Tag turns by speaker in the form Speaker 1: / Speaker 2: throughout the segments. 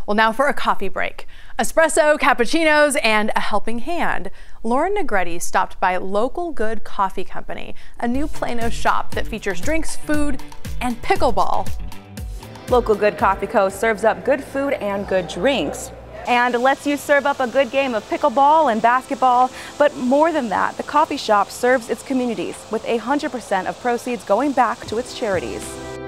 Speaker 1: Well, now for a coffee break. Espresso, cappuccinos, and a helping hand. Lauren Negretti stopped by Local Good Coffee Company, a new Plano shop that features drinks, food, and pickleball.
Speaker 2: Local Good Coffee Co. serves up good food and good drinks, and lets you serve up a good game of pickleball and basketball. But more than that, the coffee shop serves its communities with 100% of proceeds going back to its charities.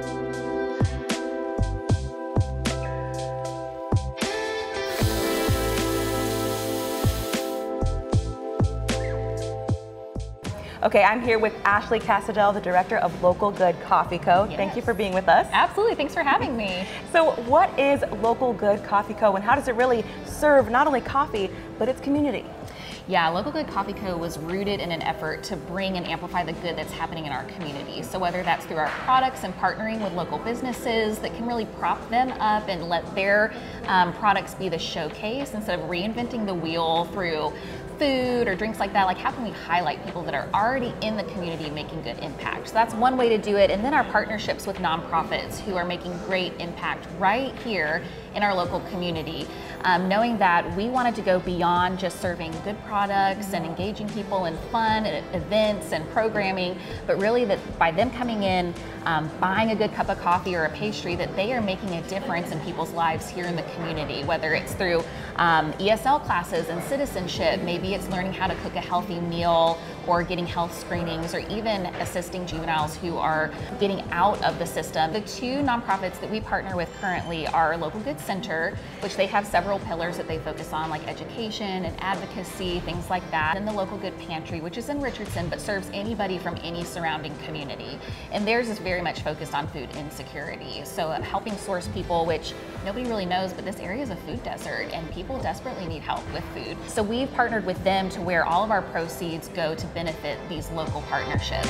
Speaker 2: Okay, I'm here with Ashley Cassadell, the director of Local Good Coffee Co.
Speaker 3: Yes.
Speaker 2: Thank you for being with us.
Speaker 3: Absolutely, thanks for having me.
Speaker 2: So what is Local Good Coffee Co. and how does it really serve not only coffee, but its community?
Speaker 3: Yeah, Local Good Coffee Co. was rooted in an effort to bring and amplify the good that's happening in our community. So whether that's through our products and partnering with local businesses that can really prop them up and let their products be the showcase instead of reinventing the wheel through food or drinks like that, like how can we highlight people that are already in the community making good impact? So that's one way to do it. And then our partnerships with nonprofits who are making great impact right here in our local community. Knowing that we wanted to go beyond just serving good products and engaging people in fun events and programming, but really that by them coming in, buying a good cup of coffee or a pastry, that they are making a difference in people's lives here in the community, whether it's through ESL classes and citizenship, maybe it's learning how to cook a healthy meal or getting health screenings or even assisting juveniles who are getting out of the system. The two nonprofits that we partner with currently are Local Good Center, which they have several pillars that they focus on, like education and advocacy, things like that. And the Local Good Pantry, which is in Richardson, but serves anybody from any surrounding community. And theirs is very much focused on food insecurity. So helping source people, which nobody really knows, but this area is a food desert and people desperately need help with food. So we've partnered with them to where all of our proceeds go to benefit these local partnerships.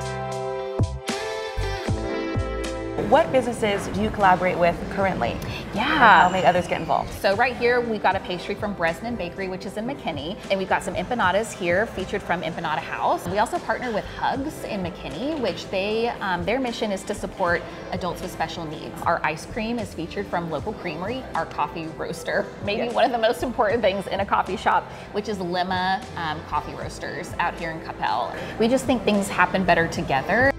Speaker 2: What businesses do you collaborate with currently?
Speaker 3: Yeah.
Speaker 2: How may others get involved?
Speaker 3: So right here, we've got a pastry from Bresnan Bakery, which is in McKinney. And we've got some empanadas here featured from Empanada House. We also partner with Hugs in McKinney, which their mission is to support adults with special needs. Our ice cream is featured from Local Creamery, our coffee roaster. Maybe one of the most important things in a coffee shop, which is Lima Coffee Roasters out here in Capel. We just think things happen better together.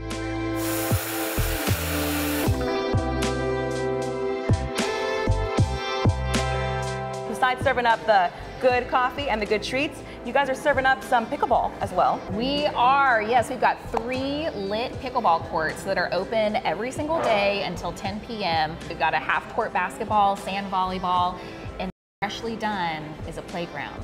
Speaker 2: Besides serving up the good coffee and the good treats, you guys are serving up some pickleball as well.
Speaker 3: We are, yes. We've got 3 lit pickleball courts that are open every single day until 10 p.m. We've got a half-court basketball, sand volleyball, and freshly done is a playground.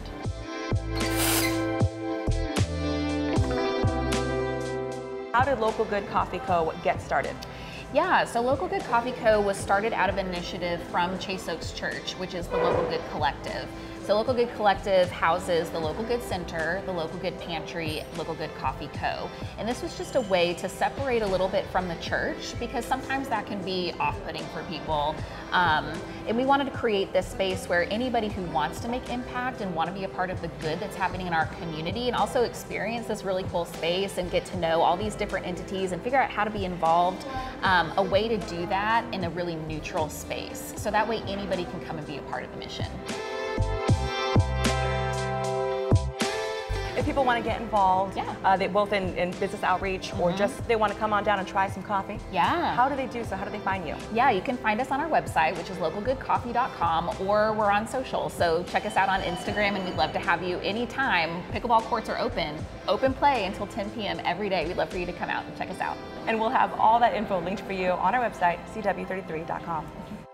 Speaker 2: How did Local Good Coffee Co. get started?
Speaker 3: Yeah, so Local Good Coffee Co. was started out of an initiative from Chase Oaks Church, which is the Local Good Collective. So Local Good Collective houses the Local Good Center, the Local Good Pantry, Local Good Coffee Co. And this was just a way to separate a little bit from the church because sometimes that can be off-putting for people. And we wanted to create this space where anybody who wants to make impact and want to be a part of the good that's happening in our community and also experience this really cool space and get to know all these different entities and figure out how to be involved, a way to do that in a really neutral space. So that way anybody can come and be a part of the mission.
Speaker 2: If people want to get involved,
Speaker 3: Yeah.
Speaker 2: Both in business outreach or just they want to come on down and try some coffee,
Speaker 3: Yeah.
Speaker 2: how do they do so? How do they find you?
Speaker 3: Yeah, you can find us on our website, which is localgoodcoffee.com, or we're on social. So check us out on Instagram, and we'd love to have you anytime. Pickleball courts are open play until 10 p.m. every day. We'd love for you to come out and check us out.
Speaker 2: And we'll have all that info linked for you on our website, cw33.com.